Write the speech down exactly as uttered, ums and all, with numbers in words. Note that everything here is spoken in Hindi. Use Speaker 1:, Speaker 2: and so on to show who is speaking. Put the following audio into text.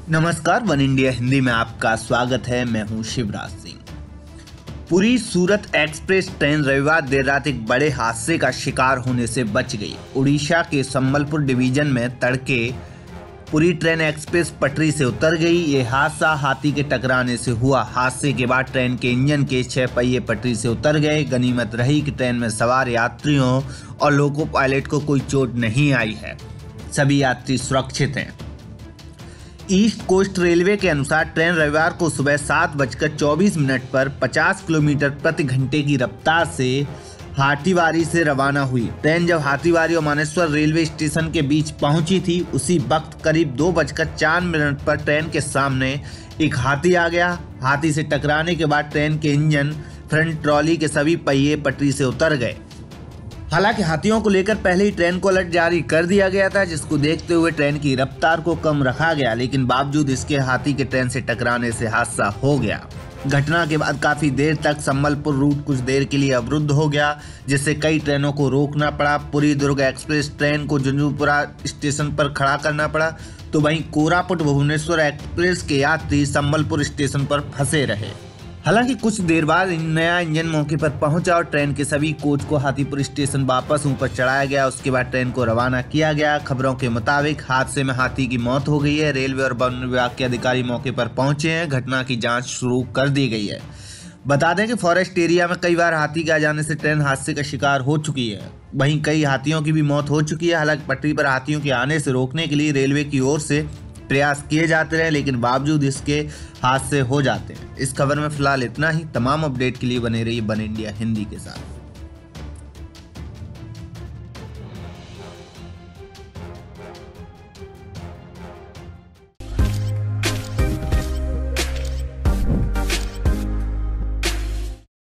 Speaker 1: नमस्कार, वन इंडिया हिंदी में आपका स्वागत है। मैं हूं शिवराज सिंह। पुरी सूरत एक्सप्रेस ट्रेन रविवार देर रात एक बड़े हादसे का शिकार होने से बच गई। उड़ीसा के संबलपुर डिवीजन में तड़के पुरी ट्रेन एक्सप्रेस पटरी से उतर गई। ये हादसा हाथी के टकराने से हुआ। हादसे के बाद ट्रेन के इंजन के छह पहिए पटरी से उतर गए। गनीमत रही कि ट्रेन में सवार यात्रियों और लोको पायलट को कोई चोट नहीं आई है। सभी यात्री सुरक्षित हैं। ईस्ट कोस्ट रेलवे के अनुसार ट्रेन रविवार को सुबह सात बजकर चौबीस मिनट पर पचास किलोमीटर प्रति घंटे की रफ्तार से हाथीवारी से रवाना हुई। ट्रेन जब हाथीवारी और मानेसर रेलवे स्टेशन के बीच पहुंची थी, उसी वक्त करीब दो बजकर चार मिनट पर ट्रेन के सामने एक हाथी आ गया। हाथी से टकराने के बाद ट्रेन के इंजन, फ्रंट ट्रॉली के सभी पहिए पटरी से उतर गए। हालांकि हाथियों को लेकर पहले ही ट्रेन को अलर्ट जारी कर दिया गया था, जिसको देखते हुए ट्रेन की रफ्तार को कम रखा गया, लेकिन बावजूद इसके हाथी के ट्रेन से टकराने से हादसा हो गया। घटना के बाद काफी देर तक संबलपुर रूट कुछ देर के लिए अवरुद्ध हो गया, जिससे कई ट्रेनों को रोकना पड़ा। पुरी दुर्ग एक्सप्रेस ट्रेन को जुंजूपुरा स्टेशन पर खड़ा करना पड़ा, तो वहीं कोरापुट भुवनेश्वर एक्सप्रेस के यात्री संबलपुर स्टेशन पर फंसे रहे। हालांकि कुछ देर बाद नया इंजन मौके पर पहुंचा और ट्रेन के सभी कोच को हाथीपुर स्टेशन वापस ऊपर चढ़ाया गया। उसके बाद ट्रेन को रवाना किया गया। खबरों के मुताबिक हादसे में हाथी की मौत हो गई है। रेलवे और वन विभाग के अधिकारी मौके पर पहुंचे हैं। घटना की जांच शुरू कर दी गई है। बता दें कि फॉरेस्ट एरिया में कई बार हाथी के आ जाने से ट्रेन हादसे का शिकार हो चुकी है। वहीं कई हाथियों की भी मौत हो चुकी है। हालांकि पटरी पर हाथियों के आने से रोकने के लिए रेलवे की ओर से प्रयास किए जाते रहे, लेकिन बावजूद इसके हादसे हो जाते हैं। इस खबर में फिलहाल इतना ही। तमाम अपडेट के लिए बने रहिए वन इंडिया हिंदी के साथ।